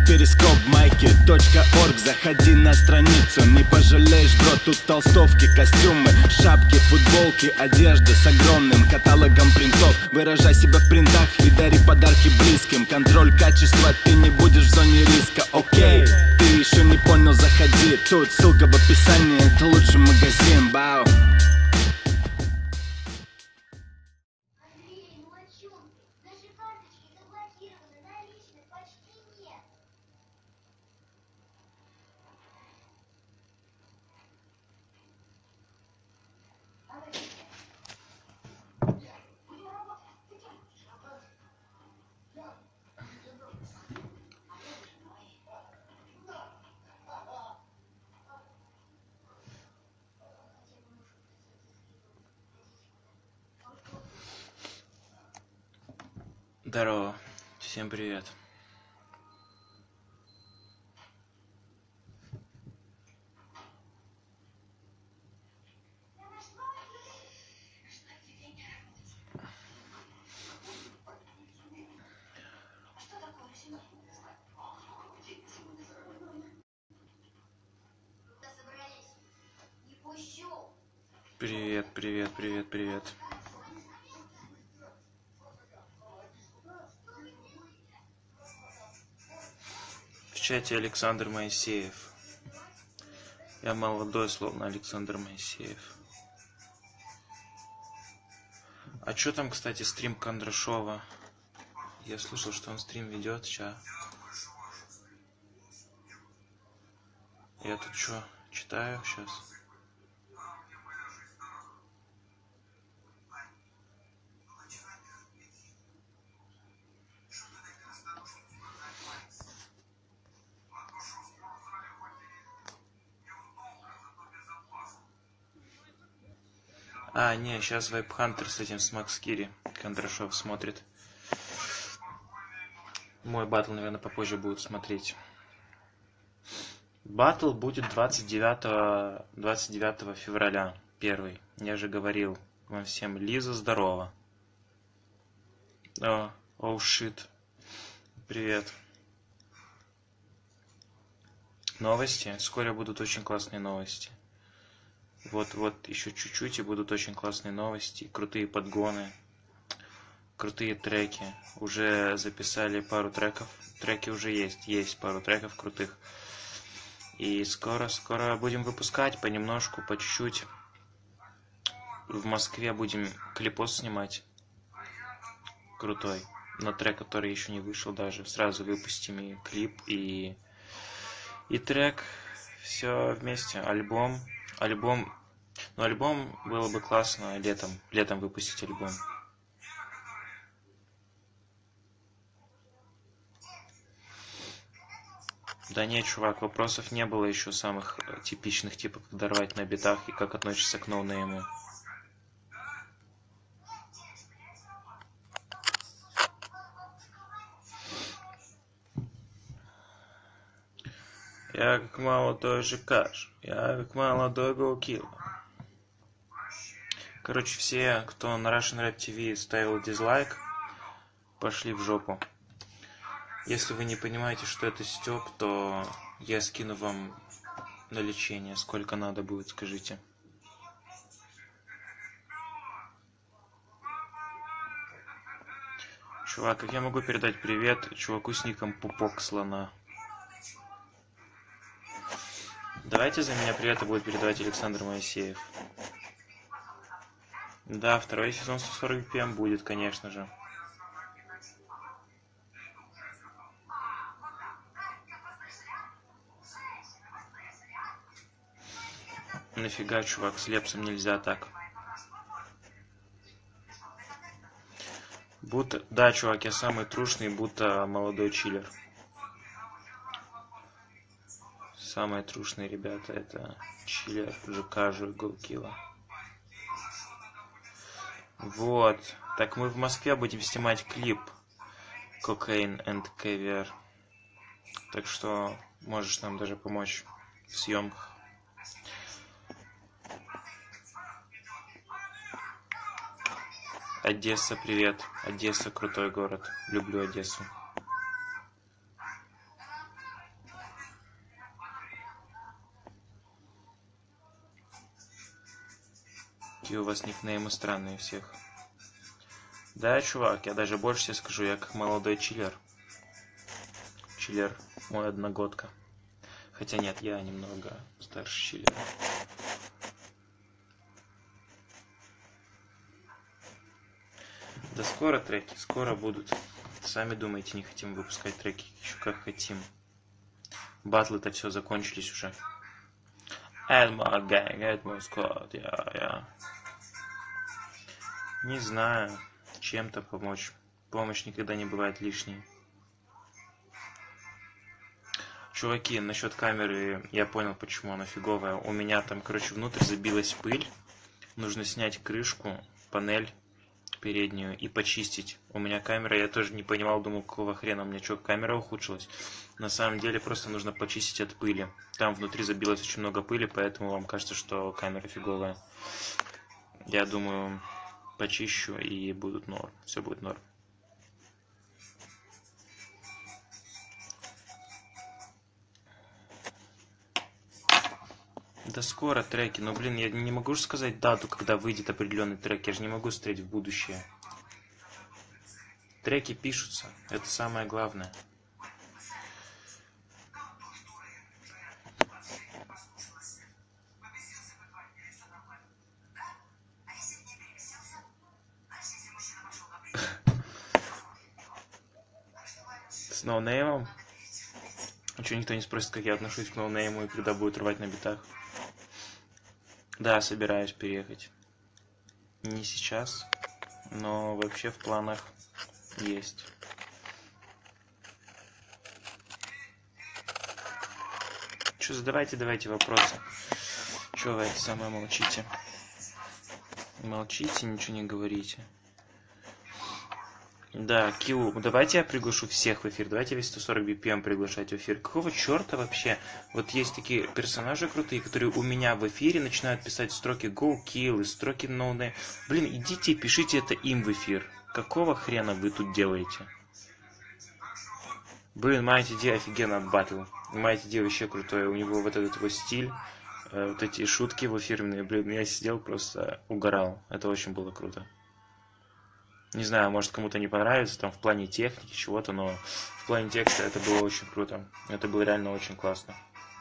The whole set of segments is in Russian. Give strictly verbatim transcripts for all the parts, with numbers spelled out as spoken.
перископ, майки, точка орг. Заходи на страницу, не пожалеешь, бро. Тут толстовки, костюмы, шапки, футболки, одежда с огромным каталогом принтов. Выражай себя в принтах и дари подарки близким. Контроль качества, ты не будешь в зоне риска, окей. Ты еще не понял, заходи, тут ссылка в описании. Это лучший магазин, бау. Здорово, всем привет. Привет, привет, привет, привет. В чате Александр Моисеев. Я молодой, словно Александр Моисеев. А чё там, кстати, стрим Кондрашова? Я слышал, что он стрим ведет, ча. Я тут что, читаю сейчас? А, не, сейчас Вайпхантер с этим, с Макс Кири Кондрашов смотрит. Мой батл, наверное, попозже будут смотреть. Батл будет двадцать девятого февраля, первый. Я же говорил вам всем. Лиза, здорово. О, оу, шит. Привет. Новости. Скоро будут очень классные новости. Вот-вот еще чуть-чуть и будут очень классные новости, крутые подгоны, крутые треки. Уже записали пару треков. Треки уже есть, есть пару треков крутых. И скоро-скоро будем выпускать понемножку, по чуть-чуть. В Москве будем клипос снимать. Крутой. На трек, который еще не вышел даже. Сразу выпустим и клип, и, и трек. Все вместе. Альбом. Альбом. Ну, альбом было бы классно летом. Летом выпустить альбом. Да нет, чувак, вопросов не было еще самых типичных, типа как дорвать на битах и как относишься к ноунейму. Я как молодой жикаш, я как молодой гоукилл. Короче, все, кто на Russian Rap ти ви ставил дизлайк, пошли в жопу. Если вы не понимаете, что это стёб, то я скину вам на лечение. Сколько надо будет, скажите. Чувак, как я могу передать привет чуваку с ником Пупок Слона? Давайте за меня привет будет передавать Александр Моисеев. Да, второй сезон сто сорок би пи эм будет, конечно же. Нафига, чувак, с Лепсом нельзя так. Будто... Да, чувак, я самый трушный, будто молодой чиллер. Самые трушные ребята это чиллер, ЖК, Гоукилла. Вот. Так мы в Москве будем снимать клип Cocaine and Caviar. Так что можешь нам даже помочь в съемках. Одесса, привет. Одесса крутой город. Люблю Одессу. Какие у вас никнеймы странные всех. Да, чувак, я даже больше тебе скажу, я как молодой чиллер. Чиллер, мой одногодка. Хотя нет, я немного старше чиллера. Да скоро треки, скоро будут. Сами думаете, не хотим выпускать треки, еще как хотим. Батлы-то все закончились уже. Add my gang, add my squad, yeah, yeah. Не знаю, чем-то помочь. Помощь никогда не бывает лишней. Чуваки, насчет камеры я понял, почему она фиговая. У меня там, короче, внутрь забилась пыль. Нужно снять крышку, панель переднюю и почистить. У меня камера, я тоже не понимал, думал, какого хрена, у меня что, камера ухудшилась? На самом деле просто нужно почистить от пыли. Там внутри забилось очень много пыли, поэтому вам кажется, что камера фиговая. Я думаю, почищу и будут норм. Все будет норм. Да скоро треки, но, блин, я не могу же сказать дату, когда выйдет определенный трек. Я же не могу смотреть в будущее. Треки пишутся, это самое главное. С ноунеймом? Ничего, никто не спросит, как я отношусь к ноунейму и когда будет рвать на битах. Да, собираюсь переехать. Не сейчас, но вообще в планах есть. Че, задавайте, давайте вопросы. Че вы эти самые молчите? Молчите, ничего не говорите. Да, Килу, давайте я приглашу всех в эфир. Давайте весь сто сорок би пи эм приглашать в эфир. Какого черта вообще? Вот есть такие персонажи крутые, которые у меня в эфире начинают писать строки Go Kill и строки No Name. Блин, идите и пишите это им в эфир. Какого хрена вы тут делаете? Блин, Mighty D офигенно батл. Mighty D вообще крутой. У него вот этот его стиль, э, вот эти шутки его фирменные. Блин, я сидел просто угорал. Это очень было круто. Не знаю, может кому-то не понравится, там в плане техники, чего-то, но в плане текста это было очень круто. Это было реально очень классно.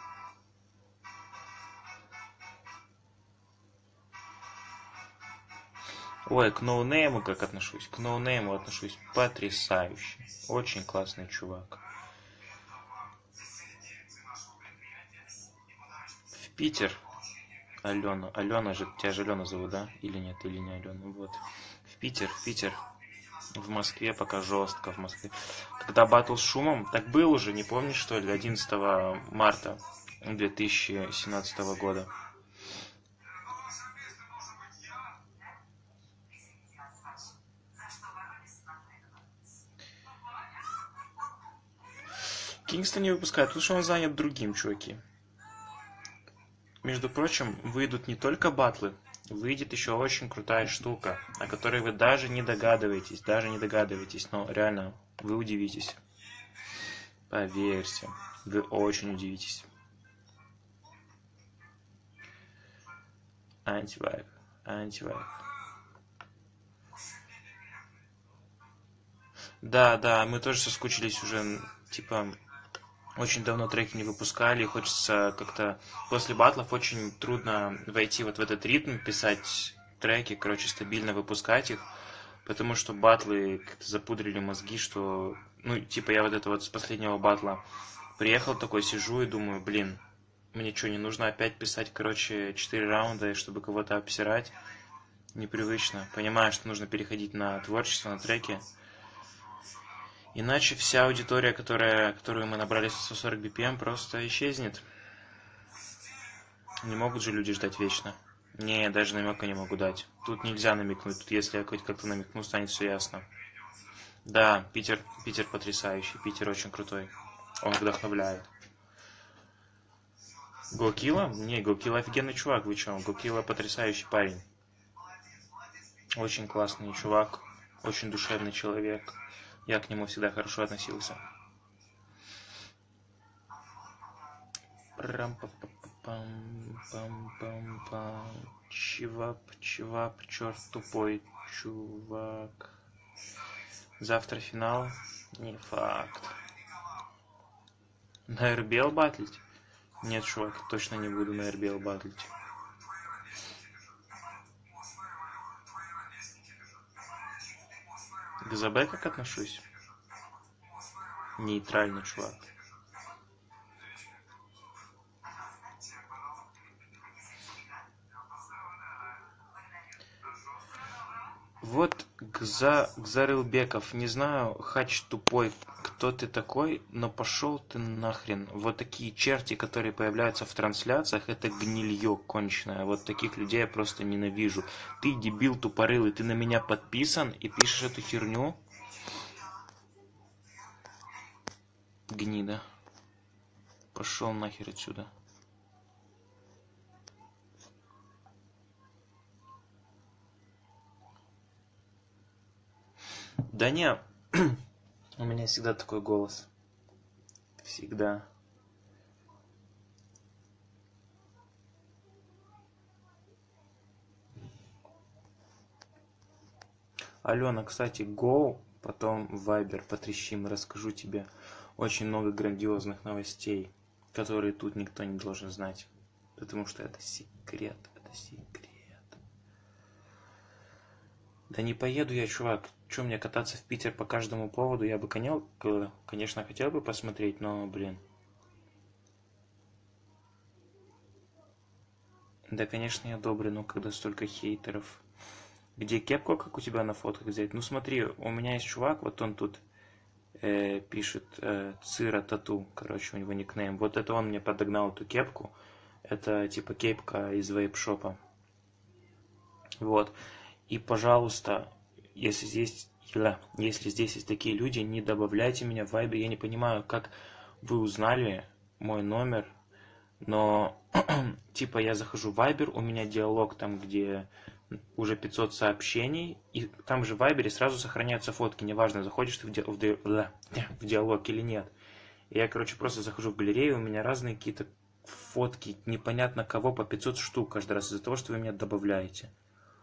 Ой, к ноунейму как отношусь? К ноунейму отношусь потрясающе. Очень классный чувак. В Питер. Алена. Алена же, тебя же Алена зовут, да? Или нет, или не Алена. Вот. В Питер, в Питер. В Москве пока жестко, в Москве. Когда батл с шумом, так был уже, не помнишь, что ли, одиннадцатого марта две тысячи семнадцатого года. Кингстон не выпускает, потому что он занят другим, чуваки. Между прочим, выйдут не только батлы, выйдет еще очень крутая штука, о которой вы даже не догадываетесь, даже не догадываетесь, но реально, вы удивитесь. Поверьте, вы очень удивитесь. Антивайб, антивайб. Да, да, мы тоже соскучились уже, типа, очень давно треки не выпускали, и хочется как-то... После батлов очень трудно войти вот в этот ритм, писать треки, короче, стабильно выпускать их, потому что батлы как-то запудрили мозги, что... Ну, типа, я вот это вот с последнего батла приехал такой, сижу и думаю, блин, мне что, не нужно опять писать, короче, четыре раунда, чтобы кого-то обсирать? Непривычно. Понимаю, что нужно переходить на творчество, на треки. Иначе вся аудитория, которая, которую мы набрали с сто сорок би пи эм, просто исчезнет. Не могут же люди ждать вечно. Не, я даже намека не могу дать. Тут нельзя намекнуть. Тут если я хоть как-то намекну, станет все ясно. Да, Питер, Питер потрясающий. Питер очень крутой. Он вдохновляет. Гокила? Не, Гокила офигенный чувак. Вы че? Гокила потрясающий парень. Очень классный чувак. Очень душевный человек. Я к нему всегда хорошо относился. Пам-пам-пам-пам. Чувак, чувак, черт тупой, чувак. Завтра финал? Не факт. На эр би эл батлить? Нет, чувак, точно не буду на эр би эл батлить. К ЗБ как отношусь? Нейтральный, чувак. Вот Гза... Гзарылбеков, не знаю, хач тупой, кто ты такой, но пошел ты нахрен. Вот такие черти, которые появляются в трансляциях, это гнилье конченое. Вот таких людей я просто ненавижу. Ты дебил тупорылый, ты на меня подписан и пишешь эту херню? Гнида. Пошел нахер отсюда. Да не, у меня всегда такой голос. Всегда. Алена, кстати, go, потом Viber потрещим, расскажу тебе очень много грандиозных новостей, которые тут никто не должен знать. Потому что это секрет, это секрет. Да не поеду я, чувак. Че, мне кататься в Питер по каждому поводу? Я бы, конечно, хотел бы посмотреть, но, блин. Да, конечно, я добрый, но когда столько хейтеров. Где кепку, как у тебя на фотках взять? Ну, смотри, у меня есть чувак, вот он тут э, пишет э, Цира Тату, короче, у него никнейм. Вот это он мне подогнал эту кепку. Это типа кепка из вейп-шопа. Вот. И, пожалуйста, если здесь, если здесь есть такие люди, не добавляйте меня в Viber. Я не понимаю, как вы узнали мой номер, но типа я захожу в Viber, у меня диалог там, где уже пятьсот сообщений, и там же в Viber сразу сохраняются фотки, неважно, заходишь ты в, ди- в, ди- в диалог или нет. И я, короче, просто захожу в галерею, у меня разные какие-то фотки, непонятно кого, по пятьсот штук каждый раз из-за того, что вы меня добавляете.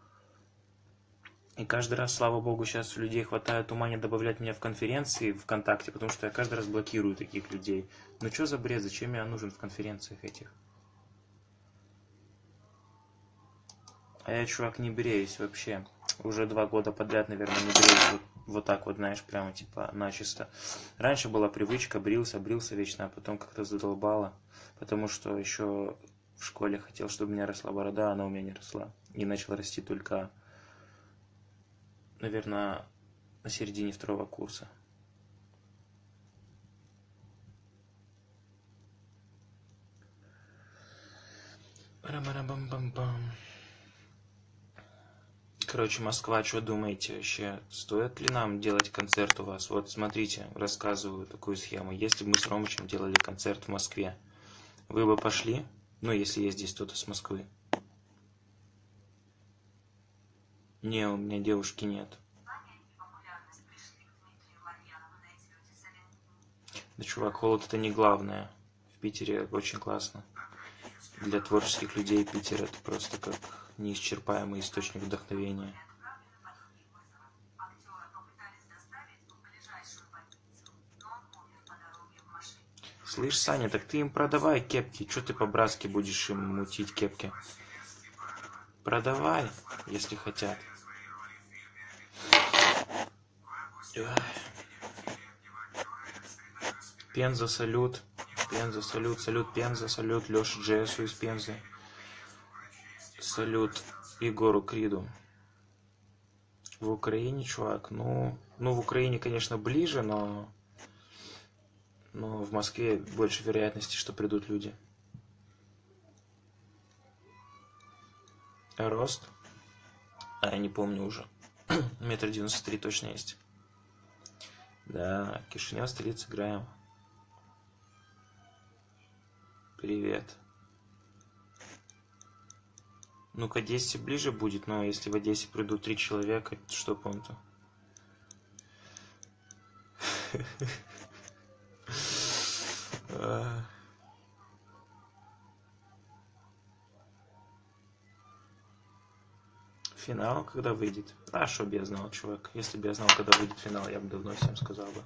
И каждый раз, слава богу, сейчас у людей хватает ума не добавлять меня в конференции ВКонтакте, потому что я каждый раз блокирую таких людей. Ну что за бред, зачем я нужен в конференциях этих? А я, чувак, не бреюсь вообще. Уже два года подряд, наверное, не бреюсь вот, вот так вот, знаешь, прямо типа начисто. Раньше была привычка, брился, брился вечно, а потом как-то задолбало. Потому что еще в школе хотел, чтобы у меня росла борода, а она у меня не росла. И начала расти только... наверное, на середине второго курса. Короче, Москва, что думаете вообще? Стоит ли нам делать концерт у вас? Вот смотрите, рассказываю такую схему. Если бы мы с Ромычем делали концерт в Москве, вы бы пошли? Ну, если есть здесь кто-то с Москвы. Не, у меня девушки нет. Да, чувак, холод это не главное. В Питере очень классно. Для творческих людей Питер это просто как неисчерпаемый источник вдохновения. Слышь, Саня, так ты им продавай кепки. Что ты по-братски будешь им мутить кепки? Продавай, если хотят. Пенза, салют. Пенза, салют, салют, Пенза, салют, Леша Джессу из Пензы. Салют Егору Криду. В Украине, чувак, ну, ну в Украине, конечно, ближе, но, но в Москве больше вероятности, что придут люди. Рост? А, я не помню уже. Метр девяносто три точно есть. Да, Кишинев, столица, играем. Привет. Ну, к Одессе ближе будет, но если в Одессе придут три человека, что помню-то? Финал когда выйдет? А, чтоб я знал, чувак. Если бы я знал, когда выйдет финал, я бы давно всем сказал бы.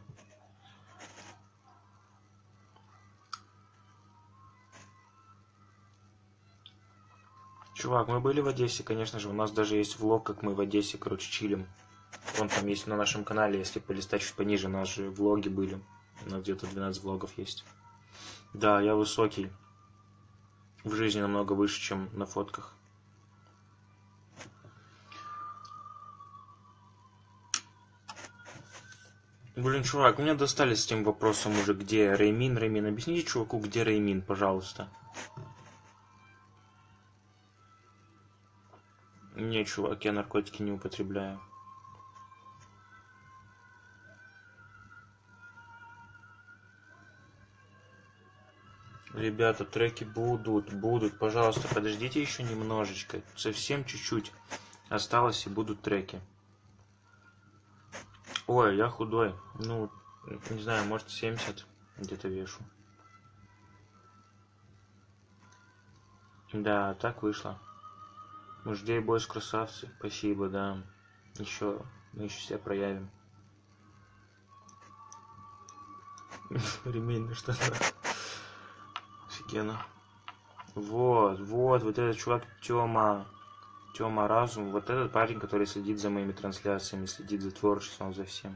Чувак, мы были в Одессе, конечно же. У нас даже есть влог, как мы в Одессе, короче, чилим. Он там есть на нашем канале, если полистать чуть пониже, наши влоги были. У нас где-то двенадцать влогов есть. Да, я высокий. В жизни намного выше, чем на фотках. Блин, чувак, меня достали с тем вопросом уже, где Реймин, Реймин. Объясните чуваку, где Реймин, пожалуйста. Не, чувак, я наркотики не употребляю. Ребята, треки будут, будут. Пожалуйста, подождите еще немножечко. Совсем чуть-чуть осталось, и будут треки. Ой, я худой. Ну, не знаю, может семьдесят где-то вешу. Да, так вышло. Муждей бойс, красавцы. Спасибо, да. Еще, мы еще себя проявим. Ремень, ну что-то. Офигенно. Вот, вот, вот этот чувак Тёма. Тёма Разум. Вот этот парень, который следит за моими трансляциями, следит за творчеством, за всем.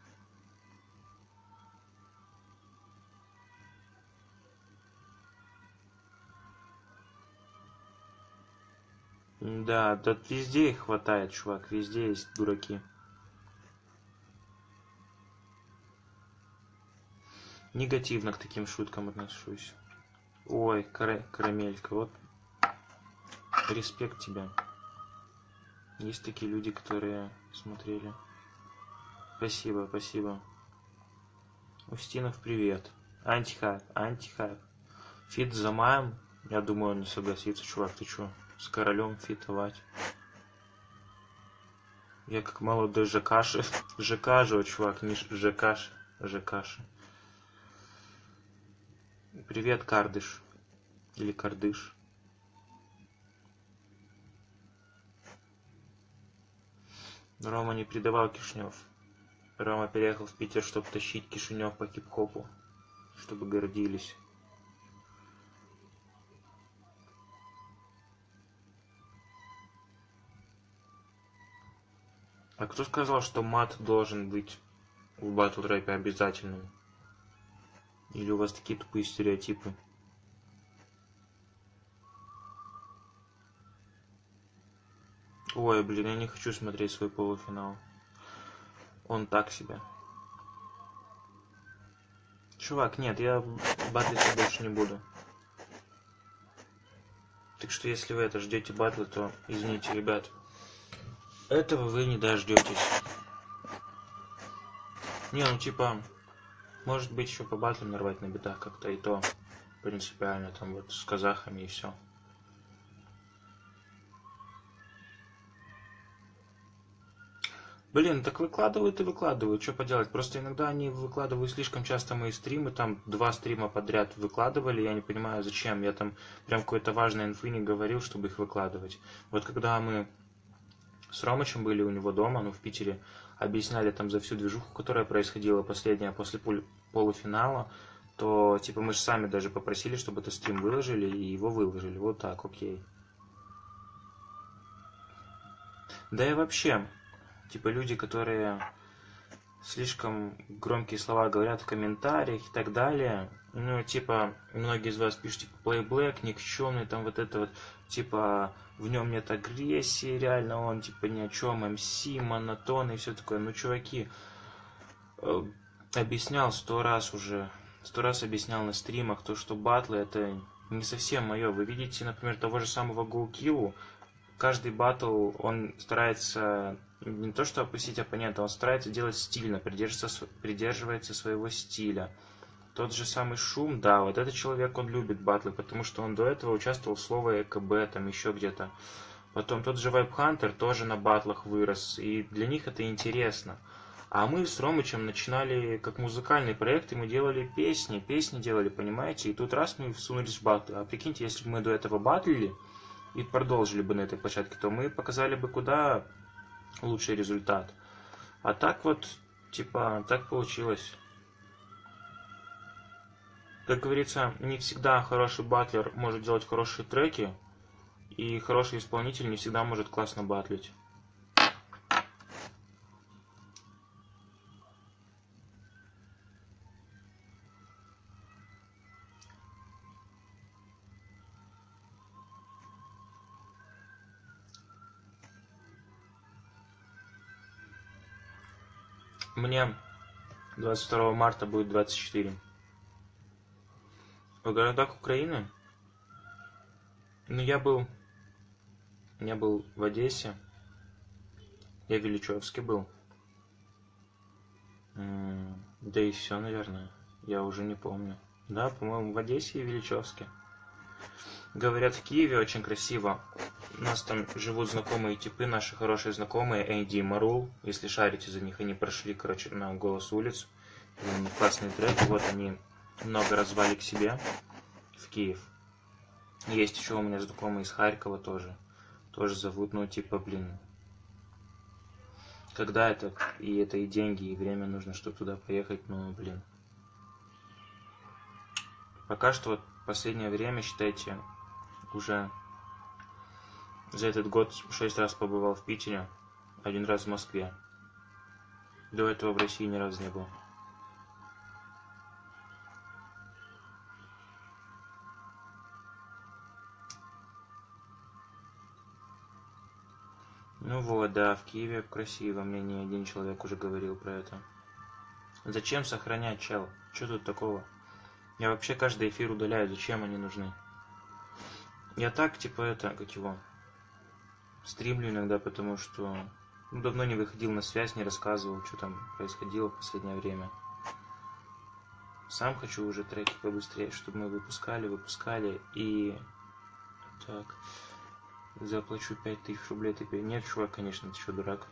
Да, да везде их хватает, чувак. Везде есть дураки. Негативно к таким шуткам отношусь. Ой, кара карамелька, вот. Респект тебе. Есть такие люди, которые смотрели. Спасибо, спасибо. Устинов, привет. Антихайп, антихайп. Фит за маем. Я думаю, он не согласится, чувак, ты чё? С королем фитовать. Я как молодой ЖКши. ЖК же, чувак, не ЖКши. ЖКши. Привет, Кардыш. Или Кардыш. Рома не предавал Кишинев. Рома переехал в Питер, чтобы тащить Кишинев по хип-хопу. Чтобы гордились. А кто сказал, что мат должен быть в батл рэпе обязательным? Или у вас такие тупые стереотипы? Ой, блин, я не хочу смотреть свой полуфинал. Он так себе. Чувак, нет, я батлиться больше не буду. Так что, если вы это ждете батла, то извините, ребят. Этого вы не дождетесь. Не, ну типа, может быть еще по батлам нарвать на битах как-то, и то принципиально, там вот с казахами и все. Блин, так выкладывают и выкладывают, что поделать. Просто иногда они выкладывают слишком часто мои стримы, там два стрима подряд выкладывали, я не понимаю зачем. Я там прям какой-то важной инфы не говорил, чтобы их выкладывать. Вот когда мы с Ромычем были у него дома, ну в Питере, объясняли там за всю движуху, которая происходила последняя после полуфинала, то типа мы же сами даже попросили, чтобы этот стрим выложили, и его выложили. Вот так, окей. Да и вообще, типа люди, которые слишком громкие слова говорят в комментариях и так далее, ну типа многие из вас пишут типа Play Black, никчемный, там вот это вот, типа в нем нет агрессии, реально он типа ни о чем, эм си, монотон и все такое. Ну чуваки, э, объяснял сто раз уже, сто раз объяснял на стримах то, что батлы это не совсем мое. Вы видите, например, того же самого GoKill, каждый батл он старается не то что опустить оппонента, он старается делать стильно, придерживается, придерживается своего стиля. Тот же самый Шум, да, вот этот человек, он любит батлы, потому что он до этого участвовал в слово ЭКБ, там еще где-то. Потом тот же Vibe Hunter тоже на батлах вырос, и для них это интересно. А мы с Ромычем начинали как музыкальный проект, и мы делали песни, песни делали, понимаете? И тут раз мы всунулись в батлы. А прикиньте, если бы мы до этого батлили, и продолжили бы на этой площадке, то мы показали бы куда лучший результат. А так вот, типа, так получилось. Как говорится, не всегда хороший батлер может делать хорошие треки, и хороший исполнитель не всегда может классно батлить. Мне двадцать второго марта будет двадцать четыре. В городах Украины, ну, я был, я был в Одессе, я в Ильичевске был, да и все, наверное, я уже не помню. Да, по-моему, в Одессе и в Ильичевске. Говорят, в Киеве очень красиво. У нас там живут знакомые типы, наши хорошие знакомые, Эйди и Марул. Если шарите за них, они прошли, короче, на «Голос улиц». Классные треки, вот они много раз звали к себе в Киев. Есть еще у меня знакомые из Харькова тоже. Тоже зовут, ну, типа, блин. Когда это, и это и деньги, и время нужно, чтобы туда поехать, ну, блин. Пока что вот в последнее время, считайте, уже за этот год шесть раз побывал в Питере, один раз в Москве. До этого в России ни разу не был. Ну вот, да, в Киеве красиво, мне не один человек уже говорил про это. Зачем сохранять, чел? Что тут такого? Я вообще каждый эфир удаляю, зачем они нужны? Я так, типа, это, как его, стримлю иногда, потому что ну, давно не выходил на связь, не рассказывал, что там происходило в последнее время. Сам хочу уже треки побыстрее, чтобы мы выпускали, выпускали, и... Так... Заплачу пять тысяч рублей теперь. Нет, чувак, конечно, ты что, дурак?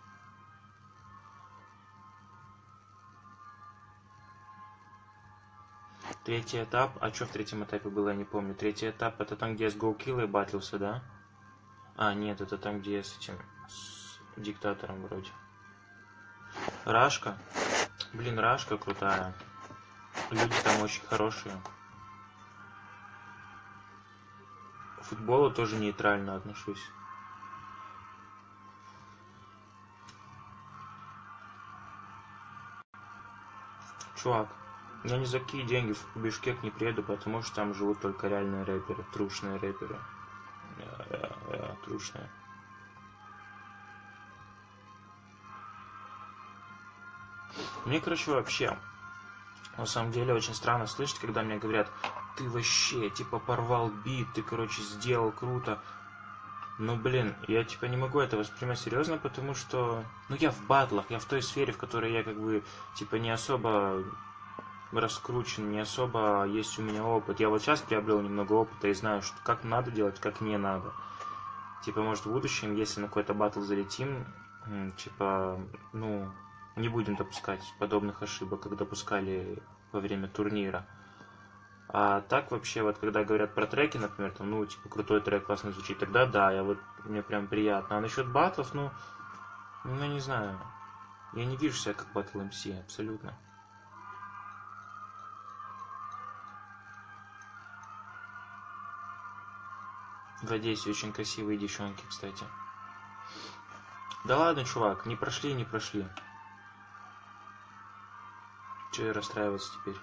Третий этап. А что в третьем этапе было, я не помню. Третий этап это там, где я с GoKill'ой батлился, да? А, нет, это там, где я с этим... С диктатором вроде. Рашка. Блин, Рашка крутая. Люди там очень хорошие. К футболу тоже нейтрально отношусь. Чувак, я ни за какие деньги в Бишкек не приеду, потому что там живут только реальные рэперы, трушные рэперы. Я, я, я, трушные. Мне, короче, вообще, на самом деле, очень странно слышать, когда мне говорят, ты вообще, типа, порвал бит, ты, короче, сделал круто. Ну, блин, я, типа, не могу это воспринимать серьезно, потому что, ну, я в батлах, я в той сфере, в которой я, как бы, типа, не особо раскручен, не особо есть у меня опыт. Я вот сейчас приобрел немного опыта и знаю, что как надо делать, как не надо. Типа, может, в будущем, если на какой-то батл залетим, типа, ну... Не будем допускать подобных ошибок, как допускали во время турнира. А так вообще, вот когда говорят про треки, например, там, ну, типа, крутой трек классно звучит, тогда да, я вот, мне прям приятно. А насчет батлов, ну, ну, я не знаю. Я не вижу себя как батл эм си, абсолютно. В Одессе очень красивые девчонки, кстати. Да ладно, чувак, не прошли, не прошли. Че и расстраиваться теперь?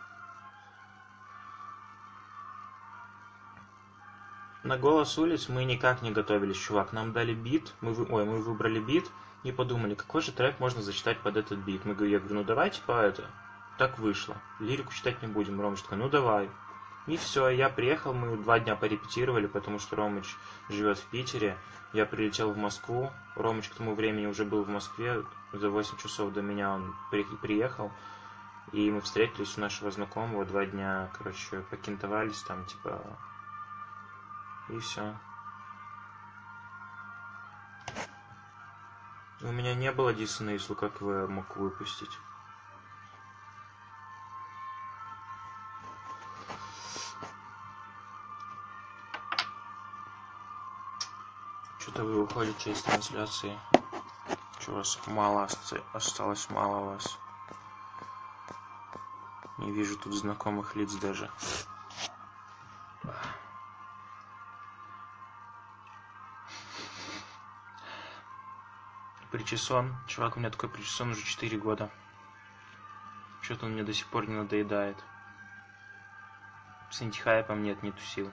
На «Голос улиц» мы никак не готовились, чувак. Нам дали бит, мы, вы... Ой, мы выбрали бит и подумали, какой же трек можно зачитать под этот бит. Мы говорим, я говорю, ну давайте по это. Так вышло. Лирику читать не будем. Ромыч такой, ну давай. И все, я приехал, мы два дня порепетировали, потому что Ромыч живет в Питере. Я прилетел в Москву. Ромыч к тому времени уже был в Москве. За восемь часов до меня он приехал. И мы встретились у нашего знакомого, два дня, короче, покентовались там, типа, и все. У меня не было диса на Ису, как его мог выпустить. Что-то вы уходите из трансляции. Что у вас мало осталось, мало у вас. Не вижу тут знакомых лиц даже. Причесон. Чувак, у меня такой причесон уже четыре года. Что-то он мне до сих пор не надоедает. С антихайпом нет, нету сил.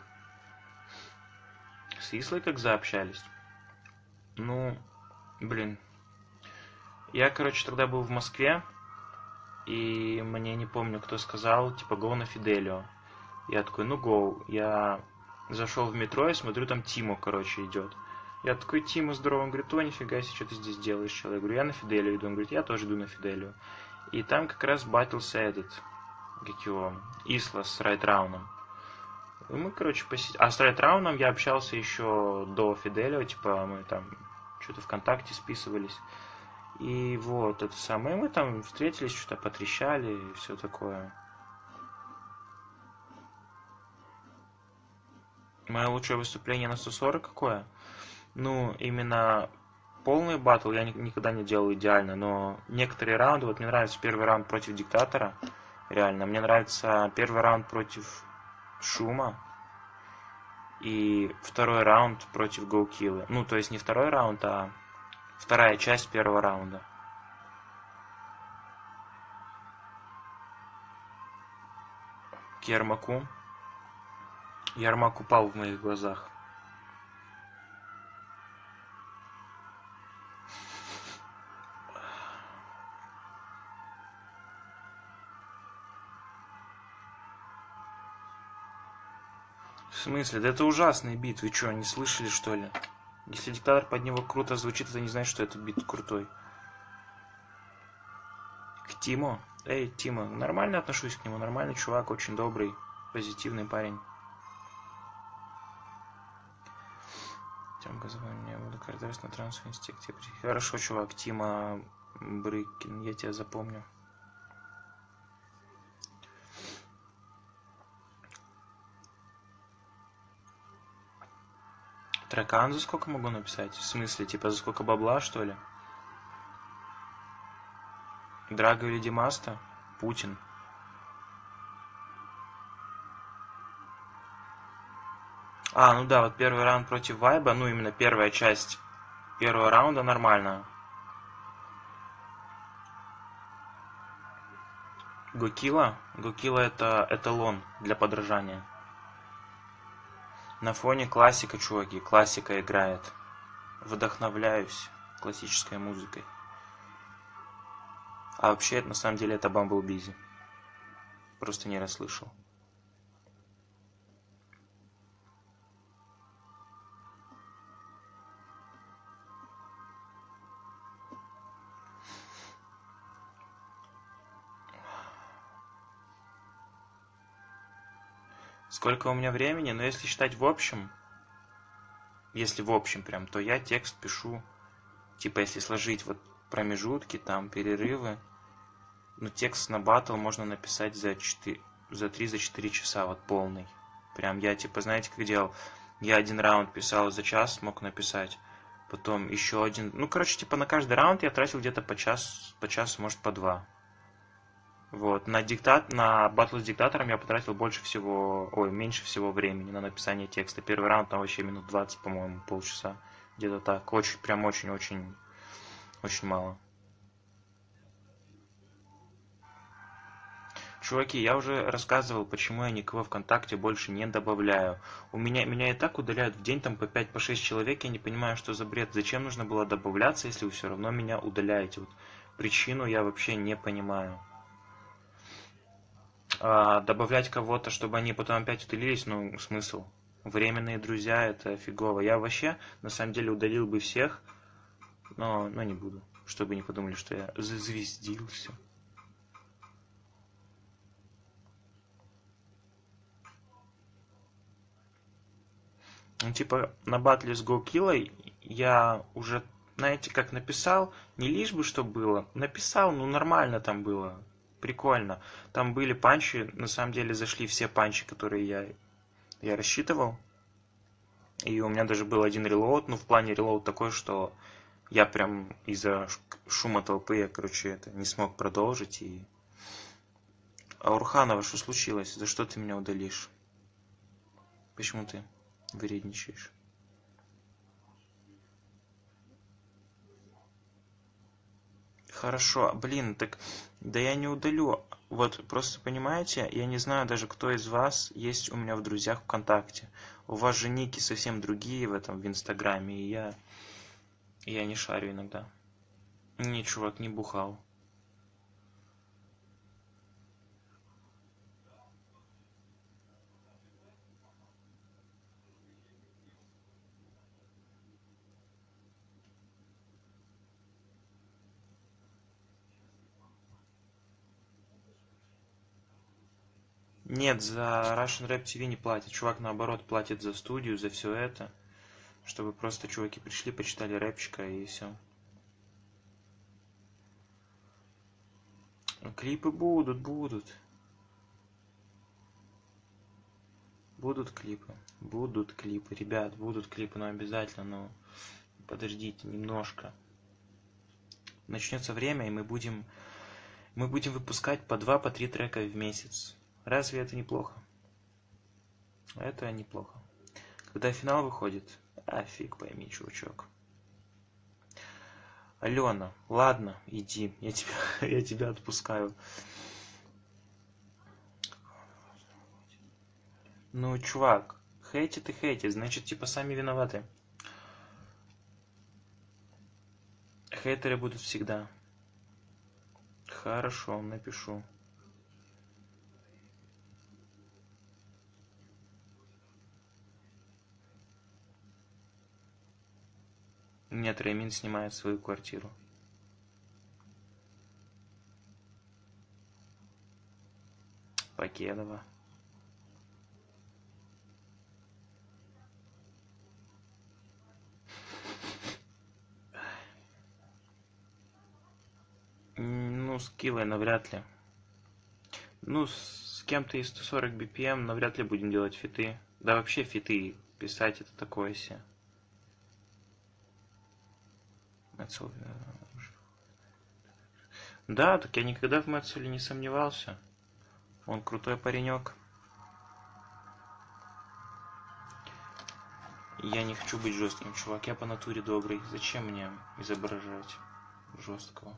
С Ислой как заобщались? Ну, блин. Я, короче, тогда был в Москве. И мне не помню, кто сказал, типа, go на Фиделио. Я такой, ну, go. Я зашел в метро и смотрю, там Тимо, короче, идет. Я такой, Тима, здорово. Он говорит, о, нифига себе, что ты здесь делаешь, человек? Я говорю, я на Фиделию иду. Он говорит, я тоже иду на Фиделию. И там как раз батился этот, как его, Исла с Райтрауном. И мы, короче, посидели. А с Райтрауном я общался еще до Фиделио, типа, мы там что-то ВКонтакте списывались. И вот, это самое, мы там встретились, что-то потрещали и все такое. Мое лучшее выступление на сто сорок какое? Ну, именно полный батл я никогда не делал идеально, но некоторые раунды, вот мне нравится первый раунд против Диктатора, реально, мне нравится первый раунд против Шума и второй раунд против Гоукиллы. Ну, то есть не второй раунд, а вторая часть первого раунда. К Ермаку. Ермак упал в моих глазах. В смысле? Да это ужасный бит. Вы что, не слышали, что ли? Если Диктатор под него круто звучит, это не значит, что этот бит крутой. К Тимо? Эй, Тимо, нормально отношусь к нему. Нормальный чувак, очень добрый, позитивный парень. Тёмка, забавно, меня буду каждый раз на трансу инстинкте. Хорошо, чувак, Тима Брыкин, я тебя запомню. Трекан за сколько могу написать? В смысле, типа за сколько бабла, что ли? Драго или Димаста? Путин. А, ну да, вот первый раунд против Вайба, ну именно первая часть первого раунда нормально. Гокила? Гокила это эталон для подражания. На фоне классика, чуваки, классика играет. Вдохновляюсь классической музыкой. А вообще, на самом деле, это Бамблбизи. Просто не расслышал. Сколько у меня времени? Но если считать в общем, если в общем прям, то я текст пишу, типа если сложить вот промежутки, там перерывы, ну текст на батл можно написать за четыре, за три-четыре часа, вот полный. Прям я типа, знаете, как делал? Я один раунд писал за час, мог написать, потом еще один, ну короче, типа на каждый раунд я тратил где-то по час, по часу, может по два. Вот, на диктат, на батл с диктатором я потратил больше всего, ой, меньше всего времени на написание текста. Первый раунд там вообще минут двадцать, по-моему, полчаса. Где-то так. Очень, прям очень-очень, очень мало. Чуваки, я уже рассказывал, почему я никого ВКонтакте больше не добавляю. У меня, меня и так удаляют в день там по пять, по шесть человек, я не понимаю, что за бред. Зачем нужно было добавляться, если вы все равно меня удаляете? Вот причину я вообще не понимаю. А, добавлять кого-то, чтобы они потом опять удалились, ну, смысл. Временные друзья, это фигово. Я вообще, на самом деле, удалил бы всех, но, но не буду, чтобы не подумали, что я зазвездился. Ну, типа, на батле с Гоукиллой я уже, знаете, как написал, не лишь бы что было, написал, ну, нормально там было. Прикольно. Там были панчи, на самом деле зашли все панчи, которые я, я рассчитывал. И у меня даже был один релоуд, ну, в плане релоуд такой, что я прям из-за шума толпы, я, короче, это не смог продолжить. И... Аурханова, что случилось? За что ты меня удалишь? Почему ты вредничаешь? Хорошо, блин, так да я не удалю. Вот, просто понимаете, я не знаю даже, кто из вас есть у меня в друзьях ВКонтакте. У вас же ники совсем другие в этом, в Инстаграме, и я... Я не шарю иногда. Не, чувак, не бухал. Нет, за Russian Rap ти ви не платят. Чувак, наоборот, платит за студию, за все это. Чтобы просто чуваки пришли, почитали рэпчика и все. Клипы будут, будут. Будут клипы. Будут клипы, ребят, будут клипы, но обязательно, но подождите немножко. Начнется время, и мы будем, мы будем выпускать по два, по три трека в месяц. Разве это неплохо? Это неплохо. Когда финал выходит, а фиг пойми, чувачок. Алена, ладно, иди, я тебя, я тебя отпускаю. Ну, чувак, хейтит и хейтит, значит, типа, сами виноваты. Хейтеры будут всегда. Хорошо, напишу. Нет, Ремин снимает свою квартиру. Покедова. Ну, с Килой навряд ли. Ну, с кем-то из сто сорок би пи эм навряд ли будем делать фиты. Да вообще фиты писать это такое себе. Да, так я никогда в Мэтцеле не сомневался. Он крутой паренек. Я не хочу быть жестким, чувак. Я по натуре добрый. Зачем мне изображать жесткого?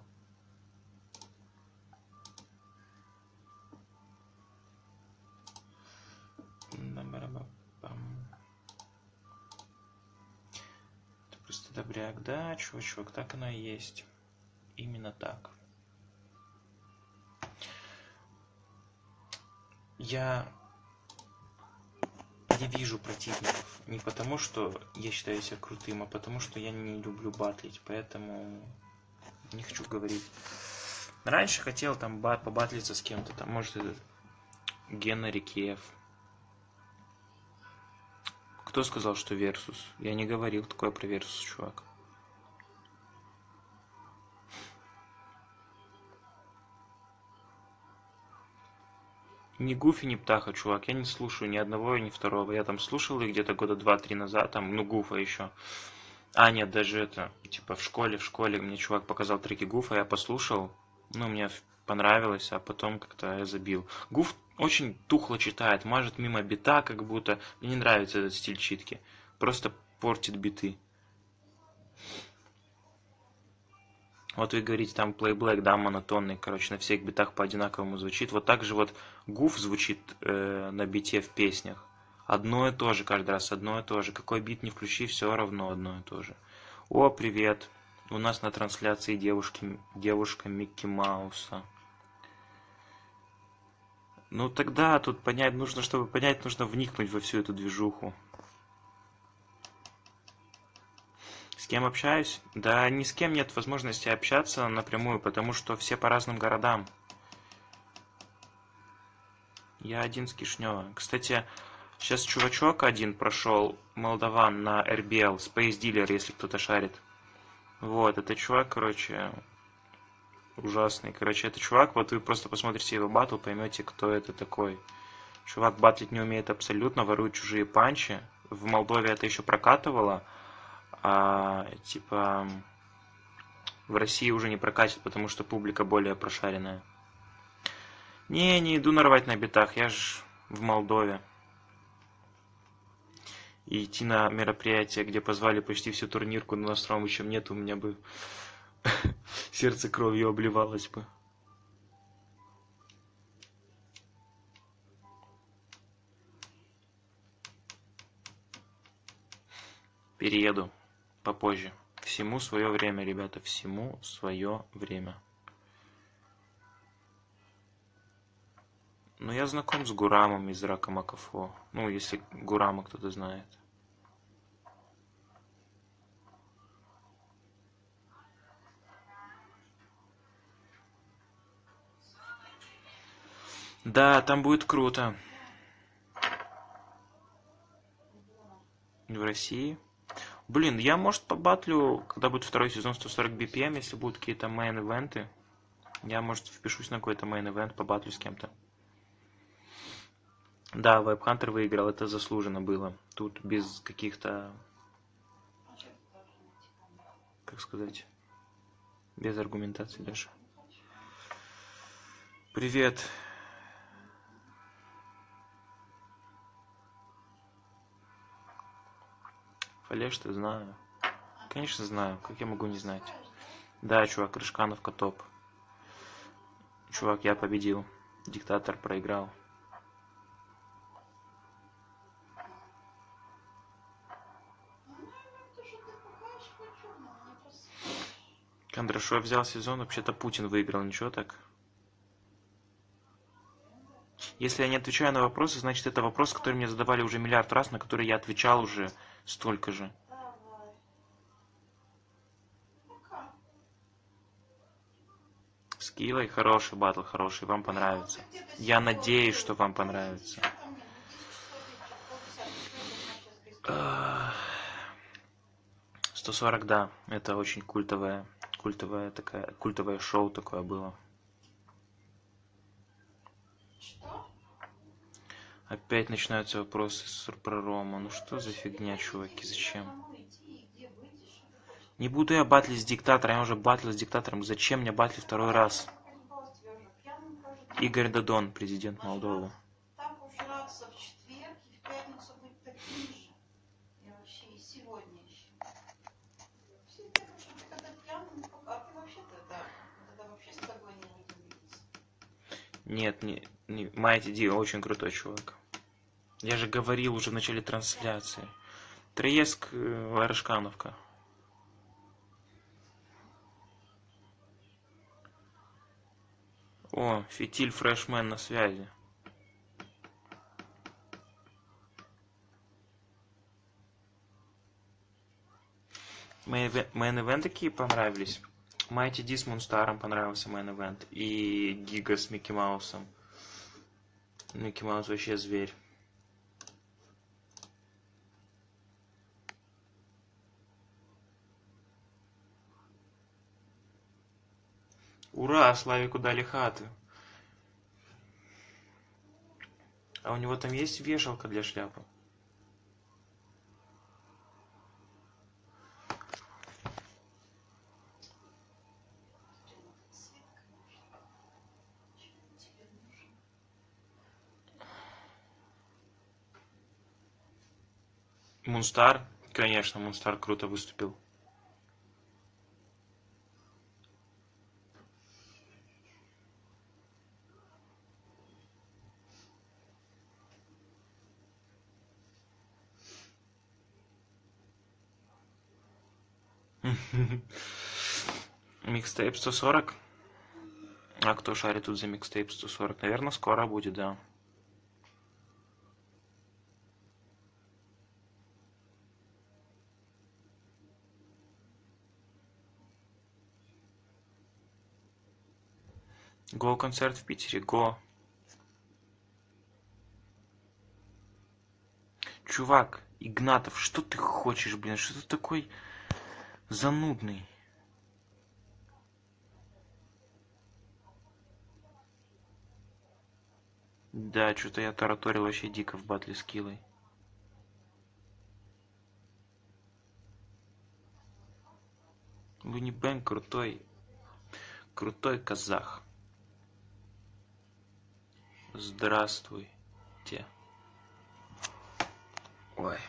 Ты просто добряк, да, чувачок, так оно и есть. Именно так. Я не вижу противников. Не потому, что я считаю себя крутым, а потому, что я не люблю батлить. Поэтому не хочу говорить. Раньше хотел там бат, побатлиться с кем-то. Там, может, этот Гена Рикеев. Кто сказал, что Версус? Я не говорил такое про Версус, чувак. Ни Гуфи, ни Птаха, чувак. Я не слушаю ни одного, ни второго. Я там слушал их где-то года два-три назад. Там, ну, Гуфа еще. А, нет, даже это, типа, в школе, в школе мне чувак показал треки Гуфа, я послушал. Ну, мне понравилось, а потом как-то я забил. Гуф очень тухло читает, мажет мимо бита, как будто. Мне не нравится этот стиль читки. Просто портит биты. Вот вы говорите, там плейблэк, да, монотонный, короче, на всех битах по одинаковому звучит. Вот так же вот Гуф звучит э, на бите в песнях. Одно и то же каждый раз, одно и то же. Какой бит не включи, все равно одно и то же. О, привет. У нас на трансляции девушки, девушка Микки Мауса. Ну тогда тут понять нужно, чтобы понять, нужно вникнуть во всю эту движуху. С кем общаюсь? Да ни с кем нет возможности общаться напрямую, потому что все по разным городам. Я один с Кишнева. Кстати, сейчас чувачок один прошел, молдаван, на эр би эл, Space Dealer, если кто-то шарит. Вот, это чувак, короче, ужасный. Короче, это чувак, вот вы просто посмотрите его батл, поймете, кто это такой. Чувак батлить не умеет абсолютно, ворует чужие панчи. в Молдове это еще прокатывало, а типа в России уже не прокатит, потому что публика более прошаренная. Не, не иду нарвать на битах, я ж в Молдове. И идти на мероприятие, где позвали почти всю турнирку, но нас Ромычем нет, у меня бы сердце кровью обливалось бы. Перееду попозже. Всему свое время, ребята, всему свое время. Ну, я знаком с Гурамом из Рака Макафо. Ну, если Гурама кто-то знает. Да, там будет круто. В России. Блин, я, может, побатлю, когда будет второй сезон сто сорок би пи эм, если будут какие-то мейн-ивенты. Я, может, впишусь на какой-то мейн-ивент, побатлю с кем-то. Да, Вайбхантер выиграл, это заслуженно было. Тут без каких-то, как сказать, без аргументации даже. Привет. Фалеш, ты знаю. Конечно знаю, как я могу не знать. Да, чувак, Рыжкановка топ. Чувак, я победил. Диктатор проиграл. Кондрашов взял сезон, вообще-то Путин выиграл, ничего так? Если я не отвечаю на вопросы, значит это вопрос, который мне задавали уже миллиард раз, на который я отвечал уже столько же. С Килой хороший батл, хороший, вам понравится. Я надеюсь, что вам понравится. сто сорок, да, это очень культовое, культовое такая, культовое шоу такое было. Опять начинаются вопросы про Рому. Ну что за фигня, чуваки, зачем? Не буду я батлить с диктатором, я уже батлил с диктатором. Зачем мне батлить второй раз? Игорь Додон, президент Молдовы. Нет, не, не Майти Ди очень крутой чувак. Я же говорил уже в начале трансляции. Троеск, Ларышкановка. О, Фитиль Фрешмен на связи. Мейн-ивент такие понравились. Майти Ди с Мунстаром понравился мейн-ивент. И Гига с Микки Маусом. Микки Маус вообще зверь. Ура, Славику дали хаты. А у него там есть вешалка для шляпы? Мунстар? Конечно, Мунстар круто выступил. Микстейп сто сорок? А кто шарит тут за микстейп сто сорок? Наверное, скоро будет, да. Го концерт в Питере, го. Чувак, Игнатов, что ты хочешь, блин? Что ты такой занудный? Да, что-то я тараторил вообще дико в батле с Килой. Луни Бэнг крутой. Крутой казах. Здравствуйте. Ой.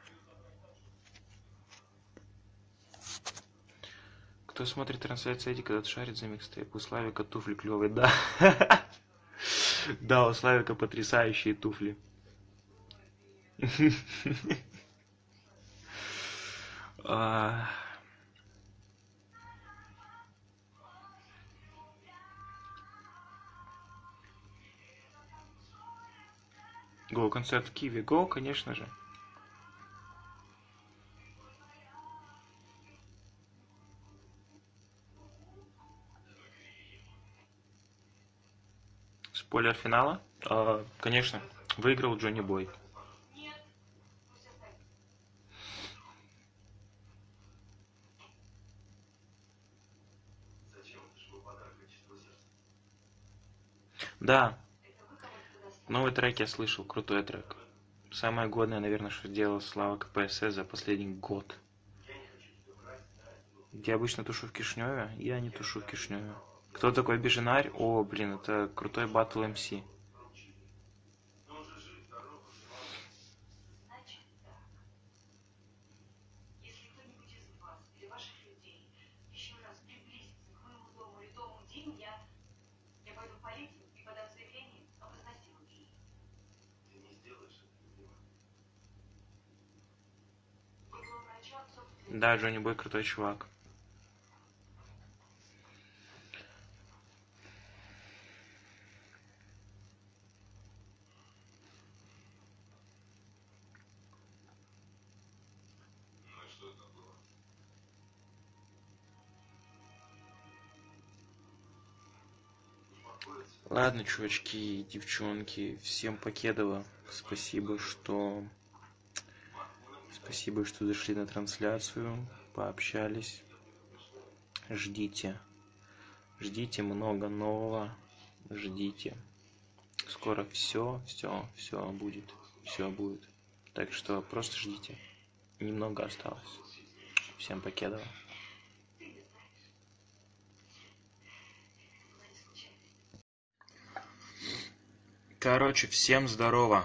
Кто смотрит трансляцию Эдика, когда шарит за микстейп? У Славика туфли клевые, да. Да, у Славика потрясающие туфли. Го, концерт в Киеве. Го, конечно же. Спойлер финала? А, конечно. Выиграл Джонни Бой. Да. Новый трек я слышал. Крутой трек. Самое годное, наверное, что делал Слава КПСС за последний год. Я обычно тушу в Кишневе. Я не тушу в Кишневе. Кто такой Беженарь? О, блин, это крутой батл эм си. Да, Джонни Бой крутой чувак. Ладно, чувачки и девчонки, всем покедово. Спасибо, что... Спасибо, что зашли на трансляцию, пообщались. Ждите. Ждите много нового. Ждите. Скоро все, все, все будет. Все будет. Так что просто ждите. Немного осталось. Всем покедово. Короче, всем здорово.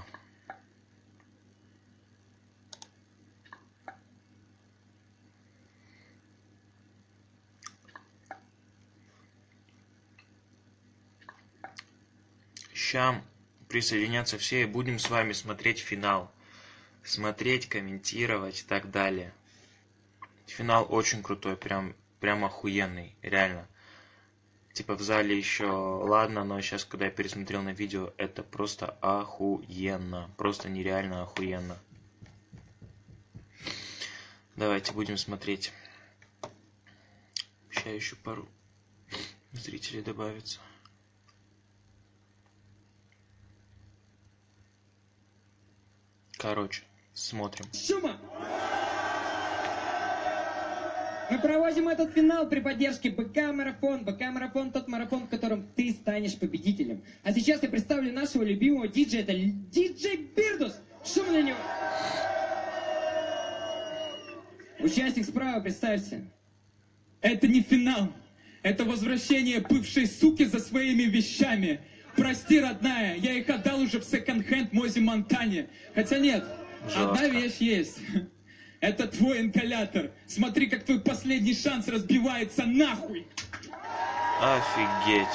Щам присоединяться все и будем с вами смотреть финал. Смотреть, комментировать и так далее. Финал очень крутой, прям, прям охуенный, реально. Типа в зале еще ладно, но сейчас, когда я пересмотрел на видео, это просто охуенно. Просто нереально охуенно. Давайте будем смотреть. Сейчас еще пару зрителей добавится. Короче, смотрим. Шума! Мы проводим этот финал при поддержке БК-марафон. БК-марафон — тот марафон, в котором ты станешь победителем. А сейчас я представлю нашего любимого диджея. Это диджей Бирдус. Шум на него! Участник справа, представься. Это не финал. Это возвращение бывшей суки за своими вещами. Прости, родная, я их отдал уже в секонд-хенд Мози Монтане. Хотя нет, Жестко. Одна вещь есть. Это твой ингалятор. Смотри, как твой последний шанс разбивается нахуй. Офигеть.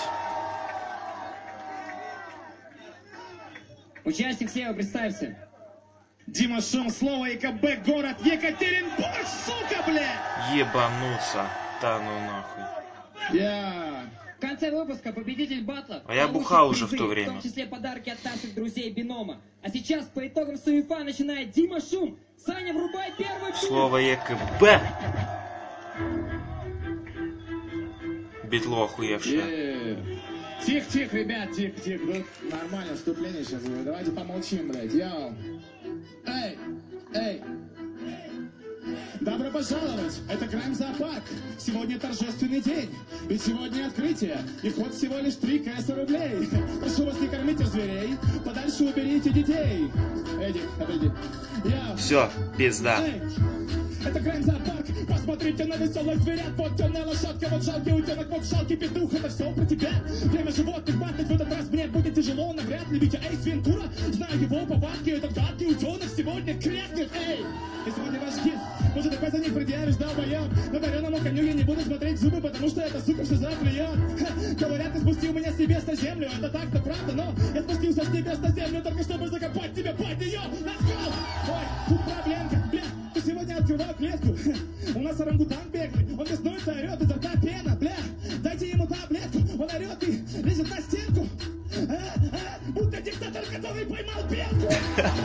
Участник слева, представься. Дима Шум, слово ЕКБ, город Екатеринбург, сука, бля! Ебануться. Да ну нахуй. Я... В конце выпуска победитель батла. А я бухал уже в то время. В том числе подарки от наших друзей Бинома. А сейчас по итогам СУЕФА начинает Дима Шум. Саня, врубай первый пункт. Слово ЕКБ. Битло охуевшее. Тихо-тихо, ребят, тихо-тихо. Тут нормально вступление сейчас будет. Давайте помолчим, блядь. Йоу. Эй, эй. Добро пожаловать! Это Крайм Зоопарк. Сегодня торжественный день. Ведь сегодня открытие. И вход всего лишь три кэса рублей. Прошу вас, не кормите зверей. Подальше уберите детей. Эдик, отойди. Я... Все, пизда. Эй. Это Гранд Зоопарк. Посмотрите на веселых зверят. Вот темная лошадка, вот жалкий утенок, вот жалкий петух. Это все про тебя. Время животных батать в этот раз мне будет тяжело. Навряд ли, ведь Эйс Вентура. Знаю его повадки. Этот гадкий утенок сегодня крякнет. Эй! И сегодня ваш хит. Может, опять за них предъявишь, да, боем. На дареному коню я не буду смотреть в зубы, потому что эта сука все заклюет. Говорят, ты спустил меня с небес на землю. Это так-то правда, но я спустился с небес на землю только чтобы закопать тебя под нее. Let's go! Ой, тут проблемка, бля. Ты сегодня открывал клетку. У нас орангутан беглый. Он беснуется, орет, изо рта пена, бля. Дайте ему таблетку. Он орет и лезет на стенку. А, а, будто диктатор, который поймал белку.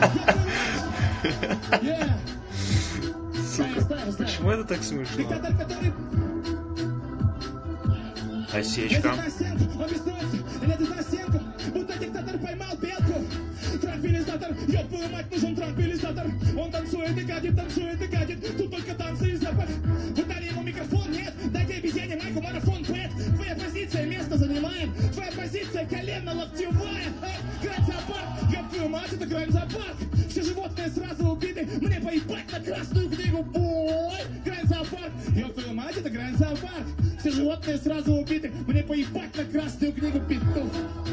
Yeah. Сука, почему это так смешно? Диктатор, который... Осечка. Он беснуется, лезет на стенку. Будто диктатор поймал белку. Транквилизатор, ёб твою мать, нужен транквилизатор. Он танцует и гадит, танцует и гадит. Тут только танцы и запах. Вы дали ему микрофон, нет? Дайте обезьяне майку, марафон, Пэт. Твоя позиция, место занимаем. Твоя позиция, колено-локтевая. Гранд Зоопарк, ёб твою мать, это Гранд Зоопарк. Все животные сразу убиты. Мне поебать на красную книгу, бой. Гранд Зоопарк, ёб твою мать, это Гранд Зоопарк. Все животные сразу убиты. Мне поебать на красную книгу, петух.